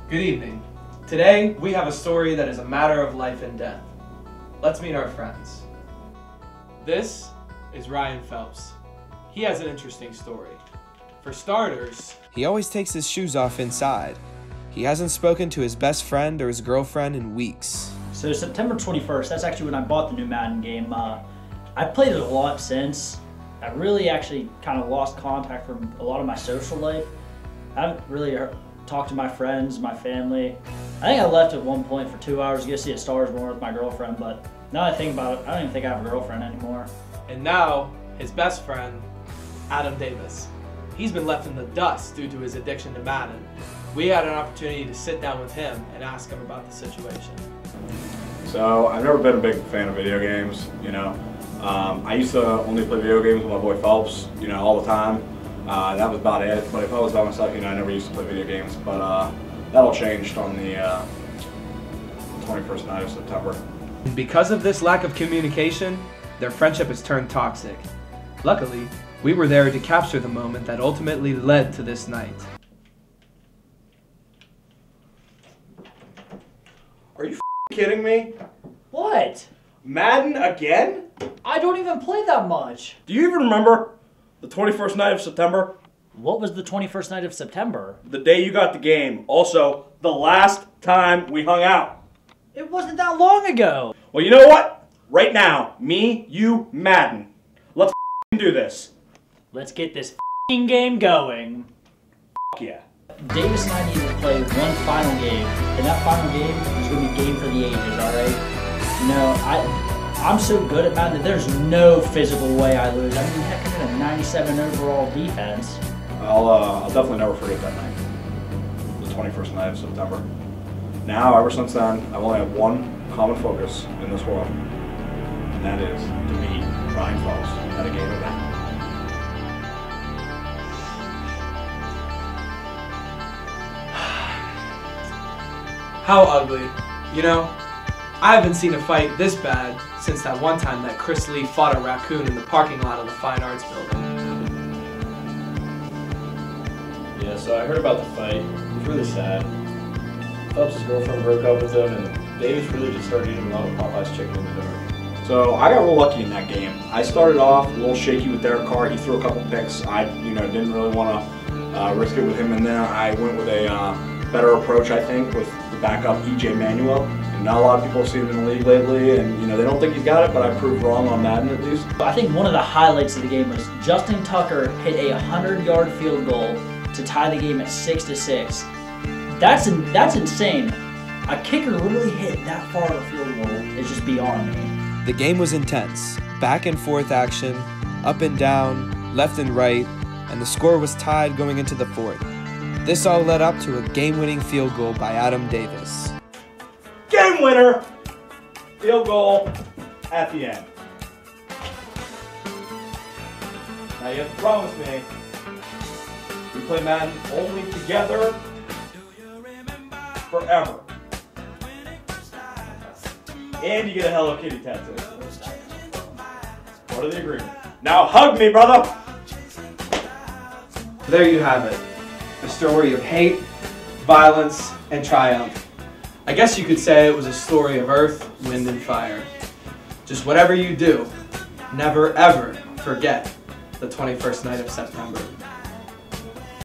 Good evening. Today, we have a story that is a matter of life and death. Let's meet our friends. This is Ryan Phelps. He has an interesting story. For starters, he always takes his shoes off inside. He hasn't spoken to his best friend or his girlfriend in weeks. So September 21st, that's actually when I bought the new Madden game. I've played it a lot since. I really actually kind of lost contact from a lot of my social life. I haven't really talked to my friends, my family. I think I left at one point for 2 hours to go see a Star Wars with my girlfriend, but now that I think about it, I don't even think I have a girlfriend anymore. And now, his best friend, Adam Davis. He's been left in the dust due to his addiction to Madden. We had an opportunity to sit down with him and ask him about the situation. So, I've never been a big fan of video games, you know. I used to only play video games with my boy Phelps, you know, all the time. That was about it, but if I was by myself, you know, I never used to play video games. But that all changed on the 21st night of September. Because of this lack of communication, their friendship has turned toxic. Luckily, we were there to capture the moment that ultimately led to this night. Are you kidding me? What? Madden again? I don't even play that much. Do you even remember the 21st night of September? What was the 21st night of September? The day you got the game. Also, the last time we hung out. It wasn't that long ago. Well, you know what? Right now, me, you, Madden. Let's do this. Let's get this game going. Yeah. Davis and I needed to play one final game, and that final game is going to be game for the ages, alright? You know, I'm so good at Madden that there's no physical way I lose. I mean, heck, I got a 97 overall defense. I'll definitely never forget that night. The 21st night of September. Now, ever since then, I've only had one common focus in this world, and that is to beat Ryan Phelps at a game of Madden. How ugly. You know, I haven't seen a fight this bad since that one time that Chris Lee fought a raccoon in the parking lot of the Fine Arts Building. Yeah, so I heard about the fight. It was really sad. Phelps' girlfriend broke up with him, and Davis really just started eating a lot of Popeye's chicken in the dark. So I got real lucky in that game. I started off a little shaky with Derek Carr. He threw a couple picks. I, didn't really want to risk it with him in there. I went with a better approach, I think, with the backup EJ Manuel. And not a lot of people have seen him in the league lately, and they don't think he's got it, but I proved wrong on Madden at least. I think one of the highlights of the game was Justin Tucker hit a 100-yard field goal to tie the game at 6-6. That's insane. A kicker literally hit that far of a field goal is just beyond me. The game was intense, back and forth action, up and down, left and right, and the score was tied going into the fourth. This all led up to a game-winning field goal by Adam Davis. Game winner! Field goal at the end. Now you have to promise me we play Madden only together forever. And you get a Hello Kitty tattoo. What are the agreement? Now hug me, brother! There you have it. A story of hate, violence, and triumph. I guess you could say it was a story of earth, wind, and fire. Just whatever you do, never ever forget the 21st night of September.